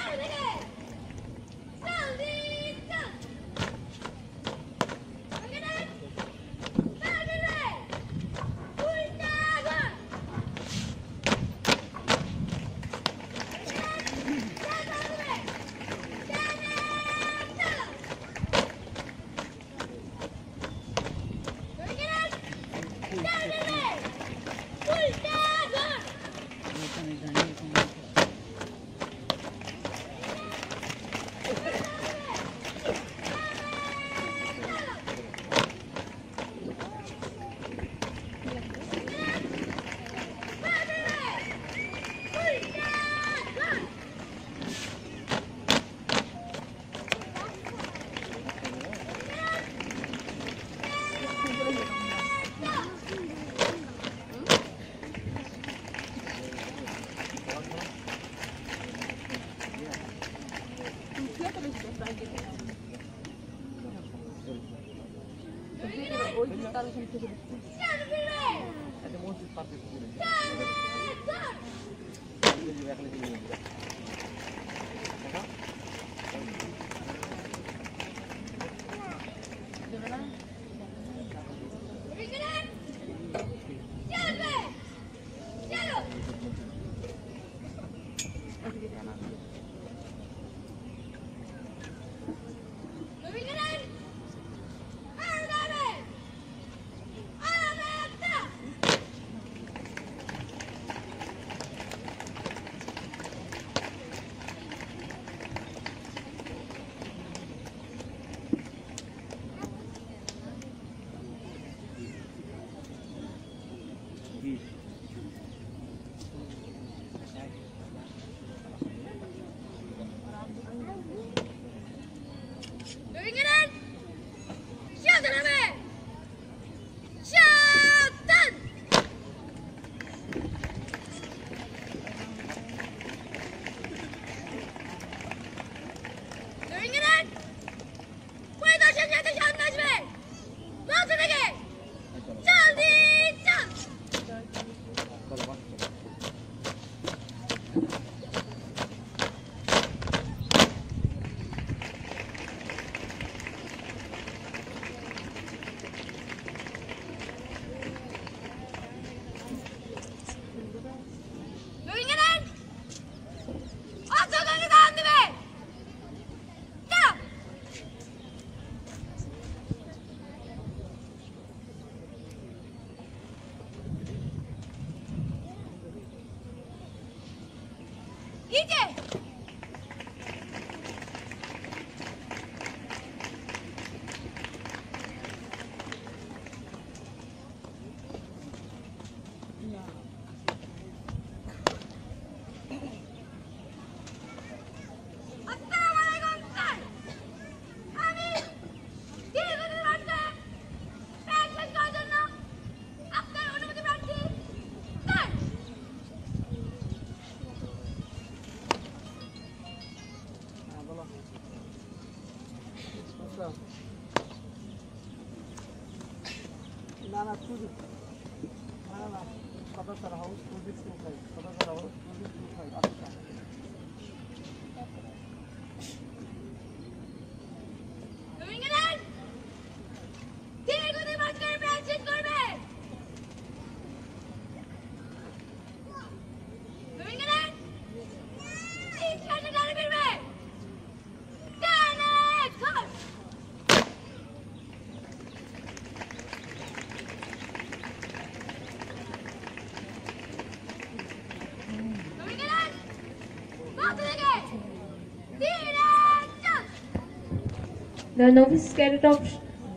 The novice cadet of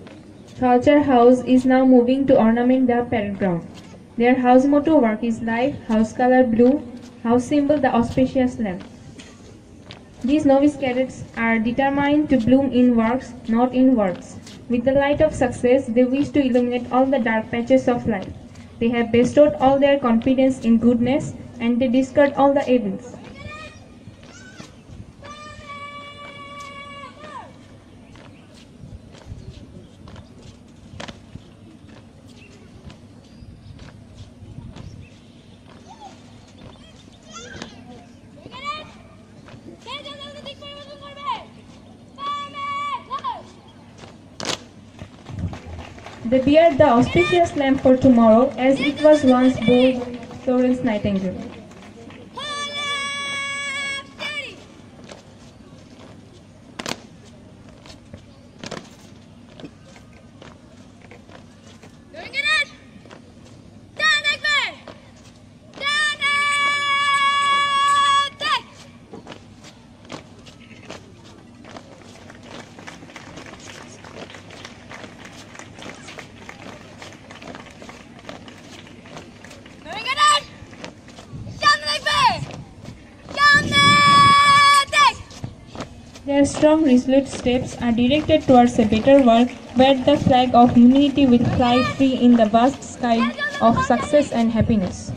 Culture House is now moving to ornament the parade ground. Their house motto work is life, house color blue, house symbol the auspicious lamp. These novice cadets are determined to bloom in works, not in words. With the light of success, they wish to illuminate all the dark patches of life. They have bestowed all their confidence in goodness, and they discard all the evils. Cadet! They bear the auspicious lamp for tomorrow, as it was once bold Florence Nightingale. Their strong, resolute steps are directed towards a better world where the flag of humanity will fly free in the vast sky of success and happiness.